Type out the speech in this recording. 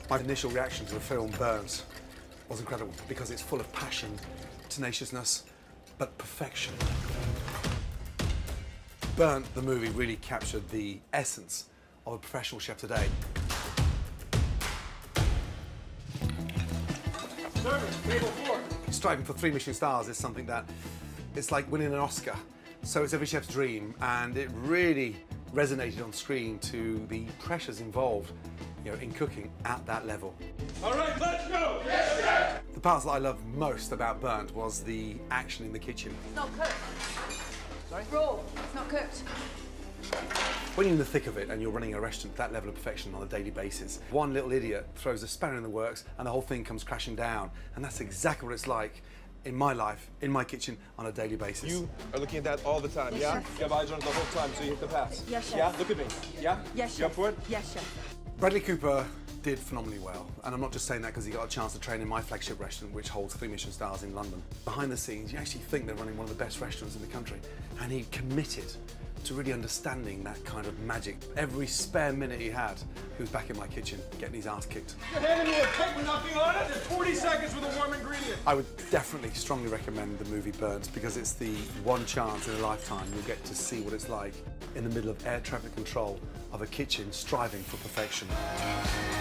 My initial reaction to the film Burnt was incredible because it's full of passion, tenaciousness, but perfection. Burnt, the movie, really captured the essence of a professional chef today. Service, table 4. Striving for 3 Michelin stars is something that it's like winning an Oscar. So it's every chef's dream, and it really resonated on screen to the pressures involved, in cooking at that level. All right, let's go! Yes, chef! The parts that I loved most about Burnt was the action in the kitchen. It's not cooked. Sorry? Raw. It's not cooked. When you're in the thick of it and you're running a restaurant at that level of perfection on a daily basis, one little idiot throws a spanner in the works and the whole thing comes crashing down. And that's exactly what it's like in my life, in my kitchen, on a daily basis. You are looking at that all the time, Yes, yeah? chef. You have eyes on it the whole time, so you hit the pass. Yes, chef. Yeah? Look at me. Yeah? Yes, chef. You up for it? Yes, chef. Bradley Cooper did phenomenally well, and I'm not just saying that because he got a chance to train in my flagship restaurant, which holds 3 Michelin stars in London. Behind the scenes, you actually think they're running one of the best restaurants in the country, and he committed to really understanding that kind of magic. Every spare minute he had, he was back in my kitchen getting his ass kicked. You're handing me a plate with nothing on it? There's 40 seconds with a warm ingredient. I would definitely strongly recommend the movie Burnt because it's the one chance in a lifetime you'll get to see what it's like in the middle of air traffic control of a kitchen striving for perfection.